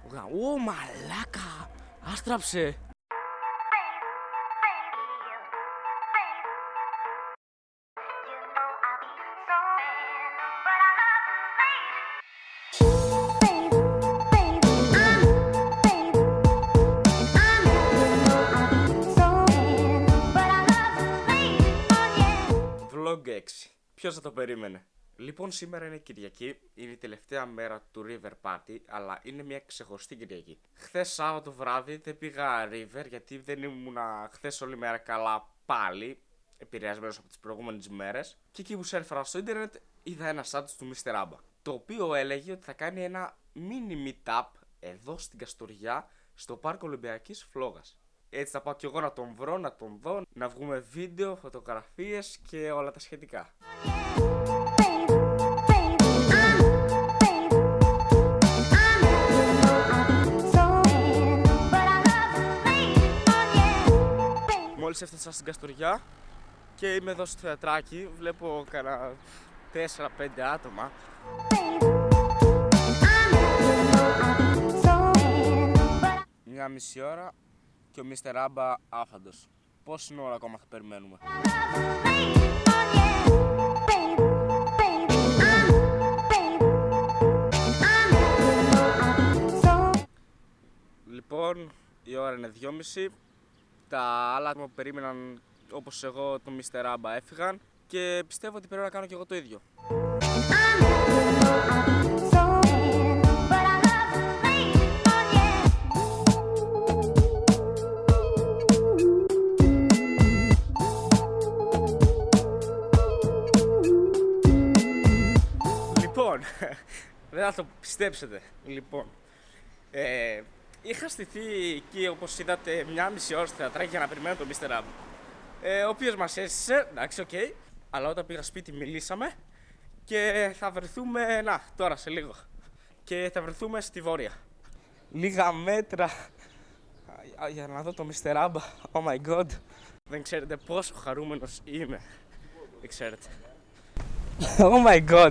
Ω, μαλάκα! Άστραψε! Vlog 6. Ποιος θα το περίμενε? Λοιπόν, σήμερα είναι Κυριακή, είναι η τελευταία μέρα του River Party, αλλά είναι μια ξεχωριστή Κυριακή. Χθες Σάββατο βράδυ δεν πήγα River γιατί δεν ήμουνα χθες όλη μέρα καλά πάλι, επηρεασμένος από τις προηγούμενες μέρες. Και εκεί που σέρφαρα στο ίντερνετ είδα ένα status του Mr. Abba, το οποίο έλεγε ότι θα κάνει ένα mini meetup εδώ στην Καστοριά, στο πάρκο Ολυμπιακής Φλόγας. Έτσι θα πάω κι εγώ να τον βρω, να τον δω, να βγούμε βίντεο, φωτογραφίες και όλα τα σχετικά. Μόλις έφτασα στην Καστοριά και είμαι εδώ στο θεατράκι, βλέπω κανένα 4-5 άτομα. Μια μισή ώρα και ο Mr. Abba άφαντος. Πόση ώρα ακόμα θα περιμένουμε? Λοιπόν, η ώρα είναι 2:30. Τα άλλα άτομα που περίμεναν όπως εγώ το Mr. Abba έφυγαν και πιστεύω ότι πρέπει να κάνω και εγώ το ίδιο. Λοιπόν, δεν θα το πιστέψετε. Λοιπόν, είχα στηθεί εκεί όπως είδατε μια μισή ώρα στο θεατράκι για να περιμένω τον Mr. Abba, ο οποίος μας έστησε, εντάξει, οκ, αλλά όταν πήγα σπίτι μιλήσαμε και θα βρεθούμε, τώρα σε λίγο, και θα βρεθούμε στη Βόρεια. Λίγα μέτρα για να δω τον Mr. Abba. Oh my god, δεν ξέρετε πόσο χαρούμενος είμαι, δεν ξέρετε. Oh my god.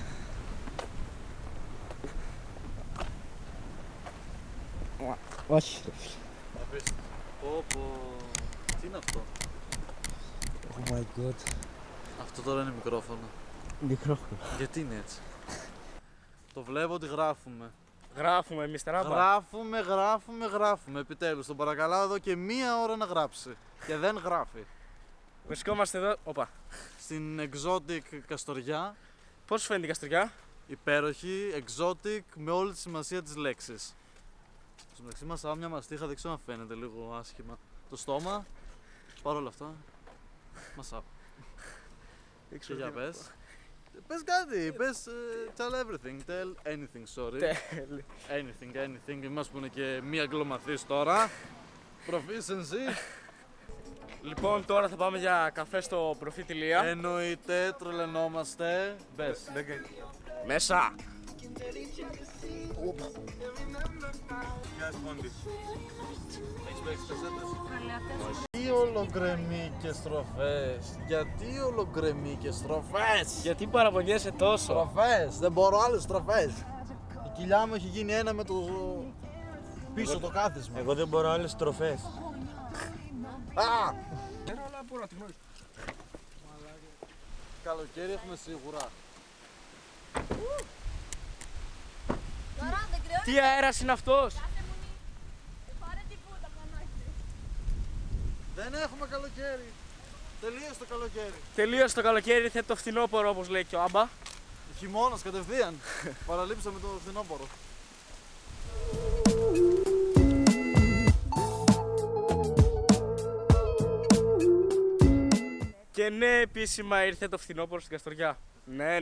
Όχι. Να πεις, τι είναι αυτό? Oh my god. Αυτό τώρα είναι μικρόφωνο. Μικρόφωνο. Γιατί είναι έτσι? Το βλέπω ότι γράφουμε. Γράφουμε, Mr. Abba. Γράφουμε. Επιτέλους, τον παρακαλάω εδώ και μία ώρα να γράψει. Και δεν γράφει. Βρισκόμαστε εδώ, όπα, Στην Exotic Καστοριά. πώς σου φαίνεται η Καστοριά? Υπέροχη, exotic, με όλη τη σημασία της λέξης. Στο μεταξύ μας άμια μαστίχα, δεν ξέρω αν φαίνεται λίγο άσχημα. Το στόμα, παρόλα αυτά, μασά. Και για πες. Πες κάτι, πες, tell everything, tell anything, sorry. Anything, εμάς που είναι και μία αγγλομαθής τώρα. Proficiency. Λοιπόν, τώρα θα πάμε για καφέ στο προφή.lea. Εννοείται, τρελαινόμαστε. Μπες. Μέσα! Γιατί ολογρεμί και στροφές? Γιατί παραπονιέσαι τόσο? Στροφές, δεν μπορώ άλλες στροφές. Η κοιλιά μου έχει γίνει ένα με το πίσω το κάθισμα. Εγώ δεν μπορώ άλλες στροφές. Καλοκαίρι έχουμε σίγουρα. Τι αέρας είναι αυτός? Δεν έχουμε καλοκαίρι. Τελείωσε το καλοκαίρι. Τελείωσε το καλοκαίρι, θέτει το φθινόπωρο όπως λέει και ο Άμπα. Χειμώνας κατευθείαν. Παραλείψαμε το φθινόπωρο. Και ναι, επίσημα ήρθε το φθινόπωρο στην Καστοριά. Ναι.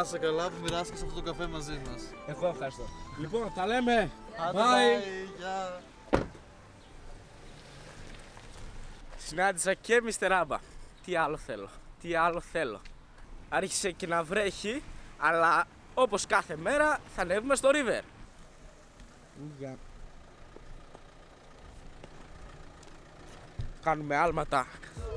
είσαι καλά που μοιράστηκες αυτό το καφέ μαζί μας. Εγώ ευχαριστώ. Λοιπόν, τα λέμε. Άντε, Bye. Γεια. Συνάντησα και Mr. Άμπα. Τι άλλο θέλω. Άρχισε και να βρέχει, αλλά όπως κάθε μέρα θα ανέβουμε στο River. Κάνουμε άλματα.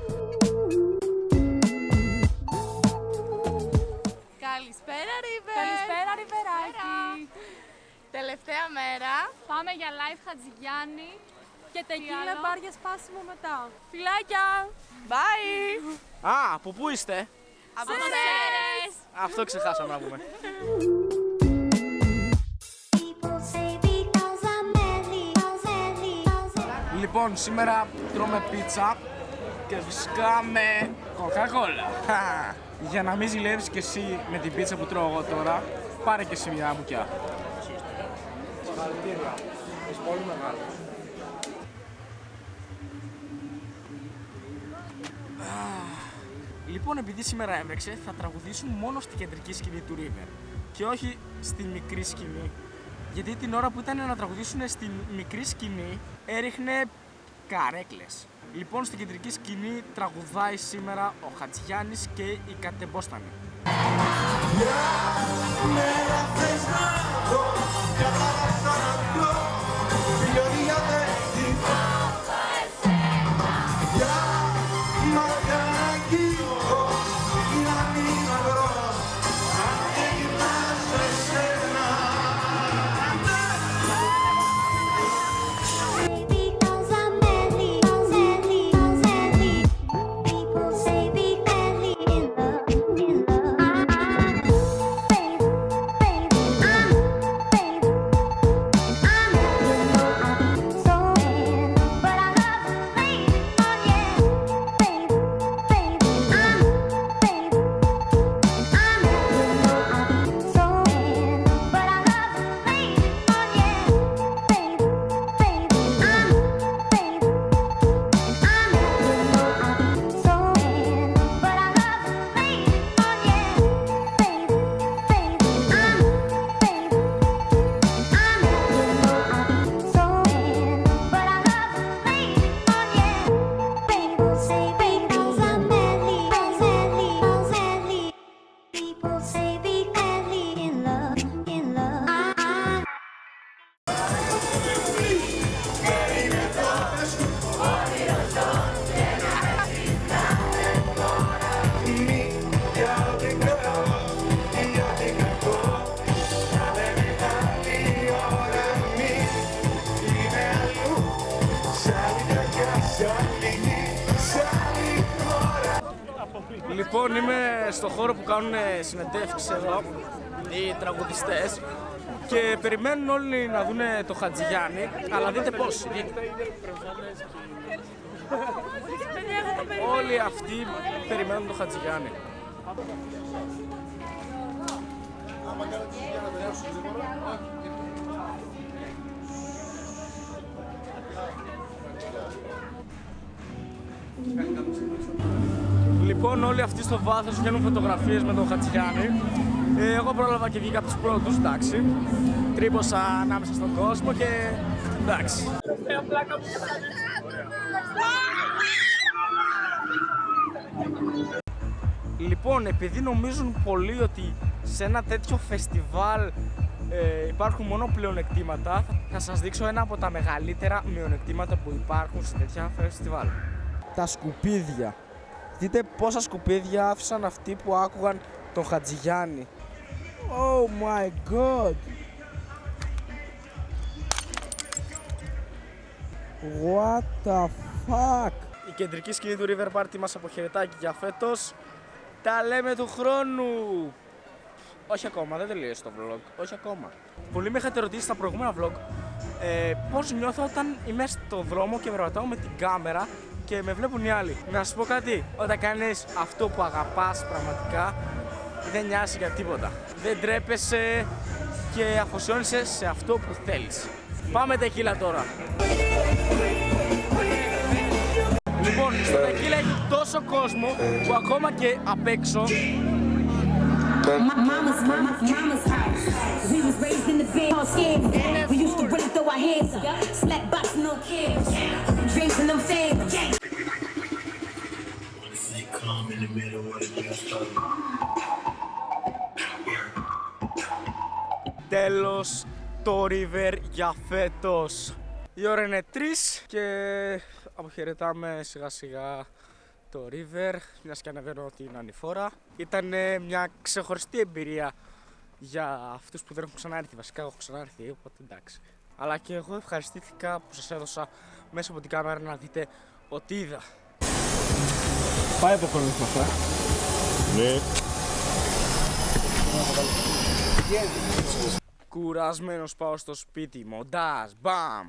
Καλησπέρα, River! Καλησπέρα, Ριβεράκι. Τελευταία μέρα. Πάμε για live Χατζηγιάννη και τεκίλα άλλο? μπάρ για σπάσιμο μετά. Φιλάκια! Bye! Α, από πού είστε? Από Σέρες! Αυτό ξεχάσαμε να πούμε. Λοιπόν, σήμερα τρώμε πίτσα και φυσικά με κοκακόλα. Για να μην ζηλεύεις και εσύ με την πίτσα που τρώω εγώ τώρα, πάρε και εσύ μια μπουκιά. Συγχαρητήρια. Είσαι πολύ μεγάλο. Λοιπόν, επειδή σήμερα έβρεξε, θα τραγουδήσουν μόνο στην κεντρική σκηνή του River και όχι στη μικρή σκηνή. Γιατί την ώρα που ήταν να τραγουδήσουν στην μικρή σκηνή, έριχνε καρέκλες. Λοιπόν, στην κεντρική σκηνή τραγουδάει σήμερα ο Χατζηγιάννης και η Κατεμπόστανη. Λοιπόν, είμαι στο χώρο που κάνουν συνεντεύξεις εδώ οι τραγουδιστές και περιμένουν όλοι να δουν το Χατζηγιάννη, αλλά δείτε πώς. Όλοι αυτοί περιμένουν το Χατζηγιάννη. Λοιπόν, όλοι αυτοί στο βάθος βγαίνουν φωτογραφίες με τον Χατζηγιάννη. Εγώ πρόλαβα και βγήκα από τους πρώτους, εντάξει. Τρύπωσα ανάμεσα στον κόσμο και εντάξει. Λοιπόν, επειδή νομίζουν πολλοί ότι σε ένα τέτοιο φεστιβάλ υπάρχουν μόνο πλεονεκτήματα, θα σας δείξω ένα από τα μεγαλύτερα μειονεκτήματα που υπάρχουν σε τέτοια φεστιβάλ. Τα σκουπίδια. Δείτε πόσα σκουπίδια άφησαν αυτοί που άκουγαν τον Χατζηγιάννη. Oh my god! What the fuck! Η κεντρική σκηνή του River Party μας αποχαιρετάει και για φέτος. Τα λέμε του χρόνου! Όχι ακόμα, δεν τελείωσε το vlog. Όχι ακόμα. Πολλοί με είχατε ρωτήσει στα προηγούμενα vlog πώς νιώθω όταν είμαι στο δρόμο και περπατάω με την κάμερα και με βλέπουν οι άλλοι. Να σας πω κάτι, όταν κάνεις αυτό που αγαπάς πραγματικά, δεν νοιάζει για τίποτα. Δεν τρέπεσαι και αφοσιώνεσαι σε αυτό που θέλεις. Πάμε τεκίλα τώρα. Λοιπόν, στο τεκίλα έχει τόσο κόσμο που ακόμα και απ' έξω mama's house. We was raised in the bed, all scared. We used to really throw our hands up. Slap box, no kids. Drinks and them fans. Τέλος το River για φέτος. Η ώρα είναι 3 και αποχαιρετάμε σιγά σιγά το River, μιας και ανεβαίνω την ανηφόρα. Ήταν μια ξεχωριστή εμπειρία για αυτούς που δεν έχουν ξανάρθει. Βασικά έχω ξανάρθει, οπότε εντάξει. Αλλά και εγώ ευχαριστήθηκα που σας έδωσα μέσα από την κάμερα να δείτε ό,τι είδα. Πάει από χρόνο με αυτά. Ναι. Κουρασμένος πάω στο σπίτι, μοντάζ, μπαμ!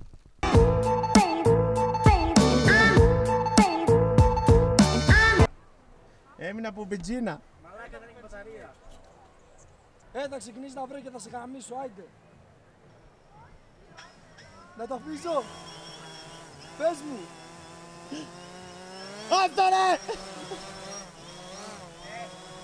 Έμεινα από μπενζίνα. Μαλάκα, δεν έχει μπαταρία. Θα ξεκινήσει να βρει και θα σε γαμίσω, άιντε. Να το αφήσω. Πες μου. Αυτό ρε!